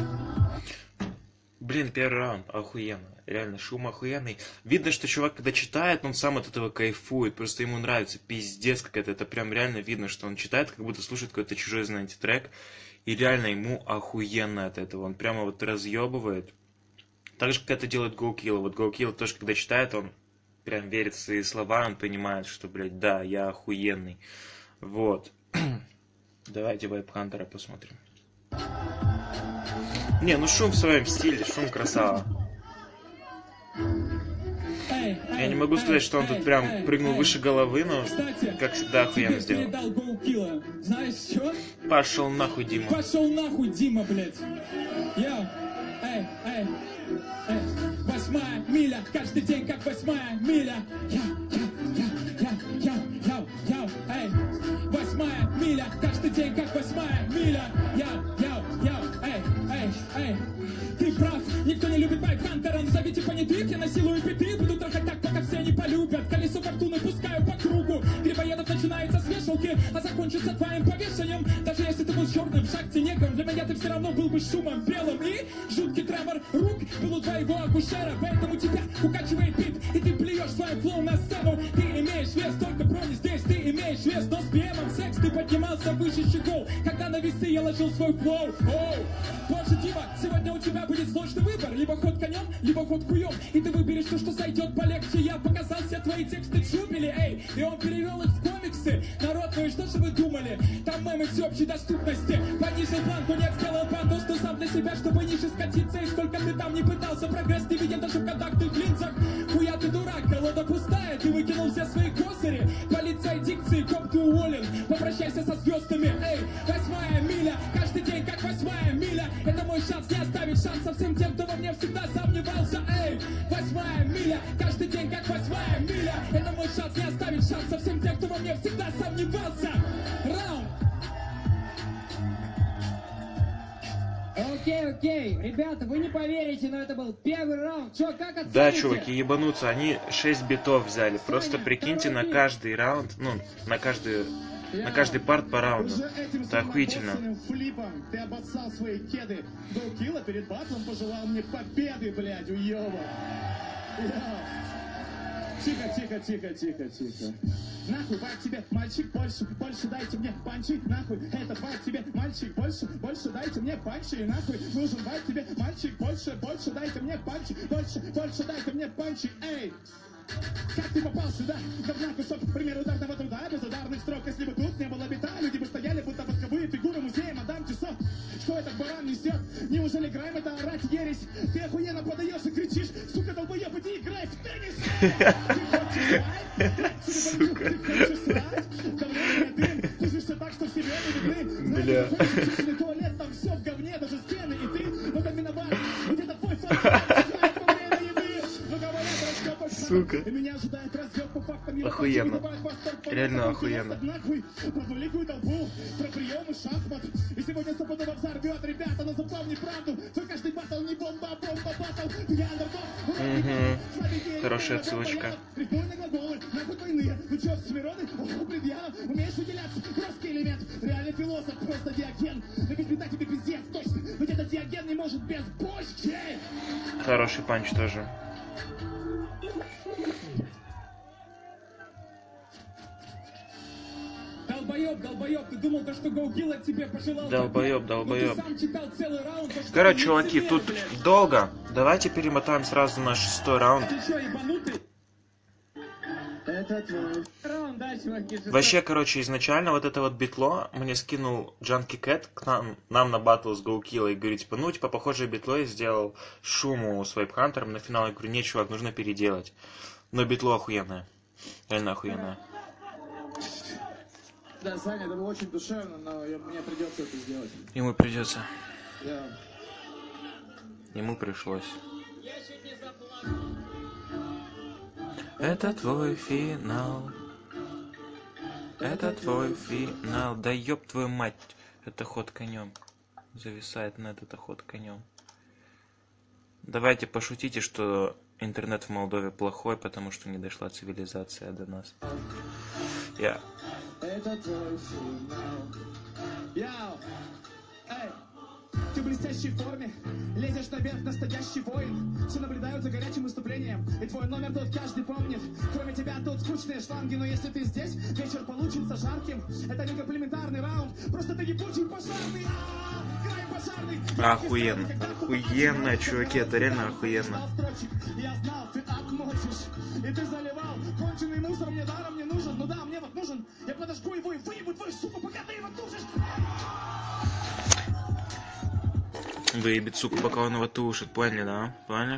Блин, первый раунд, охуенно. Реально, шум охуенный. Видно, что чувак, когда читает, он сам от этого кайфует. Просто ему нравится. Пиздец какая-то. Это прям реально видно, что он читает, как будто слушает какой-то чужой, знаете, трек. И реально ему охуенно от этого. Он прямо вот разъебывает. Так же, как это делает GoKilla. Вот GoKilla тоже, когда читает, он прям верит в свои слова. Он понимает, что, блядь, да, я охуенный. Вот. Давайте Вайп Хантера посмотрим. Не, ну шум в своем стиле, шум красава. Я не могу сказать, что он тут прям прыгнул выше головы, но, как всегда, охуенно сделал. Знаешь что? Пошел нахуй, Дима. Пошел нахуй, Дима, блядь. Я, эй, эй, эй. Восьмая миля, каждый день как восьмая миля. Я, я, я, я, я, я, я, эй. Восьмая миля, каждый день как восьмая миля. Я, я, я, эй, эй, эй. Ты прав, никто не любит Вайп Хантера. Назовите понятых, я насилую биты. Буду трахать так, пока все не полюбят. Колесо фортуны пускаю по кругу. Грибоедов начинается с вешалки, а закончится твоим повешением. Даже если ты был черным в шахте негром, для меня ты все равно был бы шумом белым. И жуткий тремор рук был у твоего акушера. Поэтому тебя укачивает бит, и ты плюешь свой флоу на сцену. Ты имеешь вес, только брони здесь ты имеешь вес. Но с пи эм секс ты поднимался выше щекол, когда на весы я ложил свой флоу. Оу, боже, Дима, сегодня у тебя будет сложный выбор. Либо ход конем, либо ход хуем. И ты выберешь то, что сойдет полегче. Я показал все твои тексты Джубили, эй. И он перевел их в комиксы. Народ, ну и что же вы думали? Там мемы всеобщей доступности. Понизил планку, нет, сделал пандус. Но сам для себя, чтобы ниже скатиться. И сколько ты там не пытался, прогресс не виден даже в контактных линзах. Хуя ты дурак, колода пустая. Ты выкинул все свои козыри. Полиция дикции, коп ты уволен. Попрощайся со звездами, эй. Восьмая миля, каждый день как восьмая миля. Это мой шанс не оставить шансов всем тем, кто во мне всегда сомневался, эй. Восьмая миля, каждый день как восьмая миля. Это мой шанс не оставить шансов всем тем, кто во мне всегда сомневался. Раунд. Окей, окей. Ребята, вы не поверите, но это был первый раунд. Чё, как оцените? Да, чуваки, ебануться. Они шесть битов взяли. Просто прикиньте на каждый раунд, ну, на каждый, на каждый парт по раунду. Это охуительно. Флипом ты обоссал свои кеды. GoKilla перед батлом пожелал мне победы, блядь, уёба. Тихо, тихо, тихо, тихо, тихо. Нахуй, вайп тебе, мальчик, больше, больше дайте мне панчи, нахуй. Этот вайп тебе, мальчик, больше, больше дайте мне панчи, нахуй. Нужен вайп тебе, мальчик, больше, больше дайте мне панчи, больше, больше дайте мне панчи, эй. Как ты попал сюда? Говна кусок, к примеру, ударного труда, без ударных строк. Если бы тут не было бита, люди бы стояли, будто восковые фигуры музея мадам Тюссо. Что этот баран несет? Неужели грайм это орать ересь? Ты охуенно подаешь и кричишь, сука, долбоёб, иди играй в теннис! Сука. Ты хочешь срать? Давление дым, тужишься так, что в себе не видны. Бля. Знаешь, туалет, там все в говне, даже стены, и ты, ну там виноват. Где-то твой факт, сука. Меня ожидает разъёб по фактам. Охуенно. Реально охуенно. Нахуй, про великую толпу, про приемы шахмат. И сегодня стопудово взорвёт, ребята, но запомни правду. Твой каждый батл не бомба, а бомба батл. Я андердог. Угу. Хорошая отсылочка. Рифмуй на глаголы, на хоть двойные. Ну чё, Семироны? Ого, предъява. Умеешь выделяться? Просто элемент. Реальный философ, просто Диоген. Но без бита тебе пиздец, точно. Ведь этот Диоген не может без бочки. Хороший панч тоже. Долбоёб, долбоёб, ты думал, то, что GoKiller тебе пожелал? Долбоёб, долбоёб. Ну, ты сам читал целый раунд, то, что Короче, ты чуваки, лицемер, тут блядь. долго. Давайте перемотаем сразу на шестой раунд. Ты чё, ебанутый? Это твой. Раунд, да, чуваки? шестой. Вообще, короче, изначально вот это вот битло мне скинул Junkie Cat к нам, нам на батл с GoKilla и говорит, типа, ну, типа, похожее битло я сделал шуму с Вайпхантером на финал. Я говорю, нет, чувак, нужно переделать. Но битло охуенное. Реально охуенное. Да, Саня, это было очень душевно, но я- мне придется это сделать. Ему придется. Я... Ему пришлось. Это твой финал. Это твой финал. Да ёб твою мать. Это ход конем. Зависает на этот ход конем. Давайте пошутите, что интернет в Молдове плохой, потому что не дошла цивилизация до нас. Я. Это твой финал. Яу! Эй! Ты в блестящей форме, лезешь наверх, настоящий воин. Все наблюдают за горячим выступлением, и твой номер тут каждый помнит. Кроме тебя тут скучные шланги, но если ты здесь, вечер получится жарким. Это не комплиментарный раунд, просто ты ебучий пожарный. А-а-а, край пожарный. Охуенно. Охуенно, чуваки, это реально охуенно. Я знал, ты отмочишь, и ты заливал. Конченый мусор мне даром не нужен, ну да, мне вот нужен. Я подожгу его и выебу твою суку, пока ты его тушишь. Выебет, сука, пока он его тушит. Поняли, да? Поняли?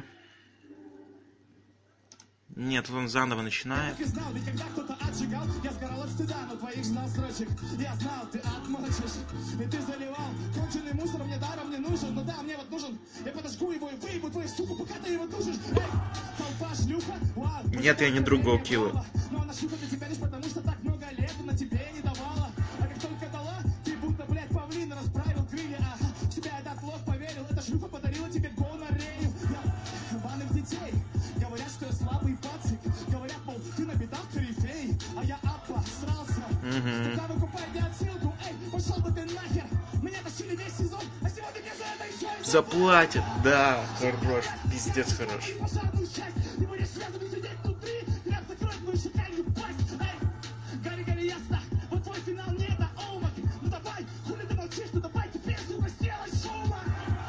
Нет, он заново начинает. Ты знал, ведь когда кто-то отжигал, я сгорал от стыда, но твоих знал строчек. Я знал, ты отмочишь, и ты заливал. Конченый мусор мне даром не нужен, ну да, мне вот нужен. Я подожгу его и выебу твою суку, пока ты его тушишь. Эй, толпа шлюха, вау. Нет, я не друг GoKilla. Но она шлюха для тебя лишь потому, что так много лет она тебе не давала. А как только дала, ты будто, блядь, павлин расправил крылья. Ага, в себя я так плохо поверил, эта шлюха подарила тебе гонорею. Я банных детей, говорят, что я слабый пацик. Говорят, мол, ты на бедах корифей, а я обосрался. Когда выкупай мне отсылку, эй, пошел бы ты нахер. Меня тащили весь сезон, а сегодня мне за это еще и Заплатят, да, хорош, пиздец хорош. и пожарную часть. Ты будешь связанный сидеть внутри, прям закрой твою шикарную пасть. Эй, гори-гори ясно, вот твой финал не до омак. Ну давай, хули ты молчишь, ну давай теперь, сука, сделай шума.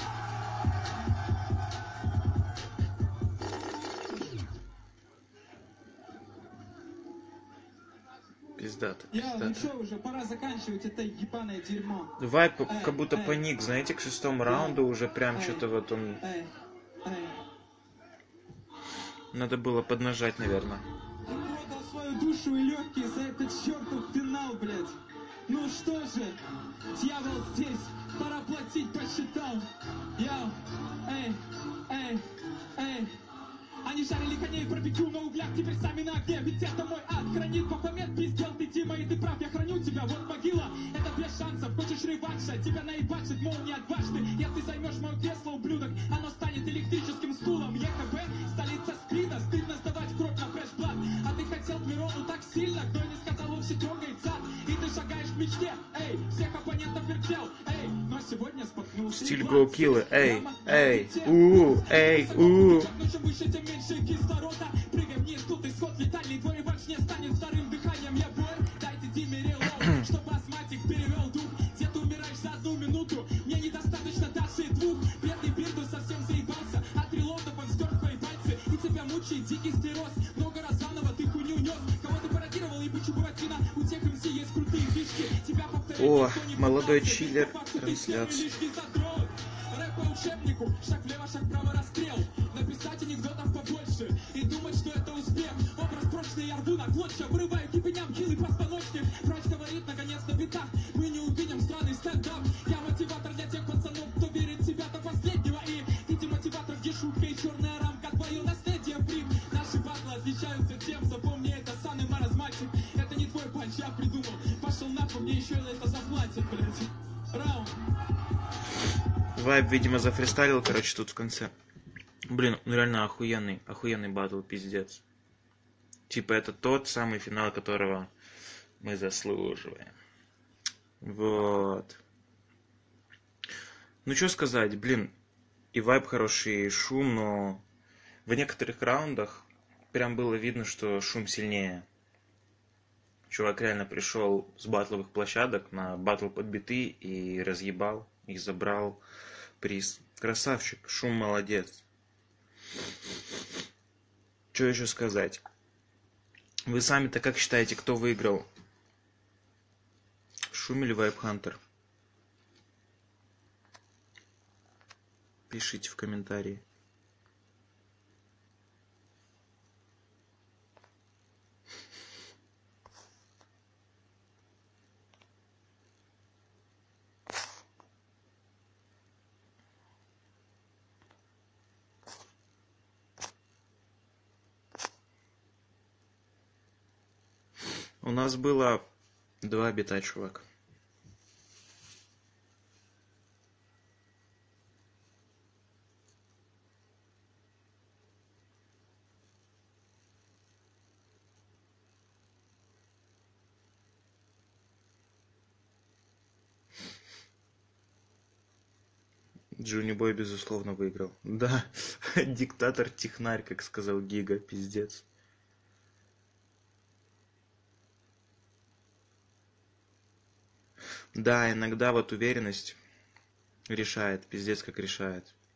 Пиздато, Я, ну пиздато. чё уже, пора заканчивать это ебаное дерьмо. Вайп как будто паник, знаете, к шестому раунду уже прям Эй. что-то вот он... Эй, эй. Надо было поднажать, наверное. Ты продал свою душу и легкие за этот чертов финал, блядь. Ну что же, дьявол здесь, пора платить, посчитал. Йоу, эй, эй, эй. Они жарили коней барбекю на углях, теперь сами на огне. Ведь это мой ад, хранит Бахомет, пиздел ты, Дима, и ты прав, я храню тебя. Вот могила, это без шансов, хочешь реванша, тебя наебачит, мол, не отважный. Если займешь мое кресло, ублюдок, оно станет электрическим стулом. ЕКБ, столица спида, стыдно сдавать кровь на фреш-блат. А ты хотел Мирону так сильно, кто не сказал, вовсе трогается. И ты шагаешь к мечте, эй, всех оппонентов вертел, эй, но сегодня споткнулся. Стиль GoKilla, эй, эй, у, эй, у. Чем выше, тем меньше кислорода. Прыгай вниз, тут исход летальный. Твой ваш не станет вторым дыханием. Я бой, дайте Диме релоуд, чтобы астматик перевел дух. Где ты умираешь за одну минуту? Мне недостаточно даже и двух. Бедный Бирдус совсем заебался. От релоудов он стер твои пальцы. И тебя мучает дикий склероз. Много раз заново ты хуйню нес. Кого ты пародировал, ебучий Буратино? У тех эм си есть крутые фишки. Тебя повторять О, никто не молодой пытался. чиллер, По факту ты трансляция. лишний задрот. Рэп по учебнику, шаг влево, шаг вправо, расстрел. Написать анекдотов побольше и думать, что это успех. Образ прочный, я рву на клочья, вырываю кипеням хилый позвоночник. Врач говорит, наконец на битах мы не увидим странный стендап. Я мотиватор для тех пацанов, кто верит в себя до последнего. И эти мотиватор, где шутка и черная рамка, твое наследие фрик. Наши батлы отличаются тем, запомни это, сан и маразматик. Это не твой панч, я придумал. Пошел нахуй, мне еще за это заплатят, блядь. Раунд. Вайп, видимо, зафристайлил, короче, тут в конце. Блин, ну реально охуенный, охуенный батл, пиздец. Типа это тот самый финал, которого мы заслуживаем. Вот. Ну что сказать, блин, и вайб хороший, и шум, но в некоторых раундах прям было видно, что шум сильнее. Чувак реально пришел с батловых площадок на батл под биты и разъебал, и забрал приз. Красавчик, шум молодец. Что еще сказать? Вы сами-то как считаете, кто выиграл? Шум или Vibe Hunter? Пишите в комментарии. У нас было два бита, чувак. Джуни Бой, безусловно, выиграл. Да, диктатор-технарь, как сказал Гига, пиздец. Да, иногда вот уверенность решает, пиздец как решает.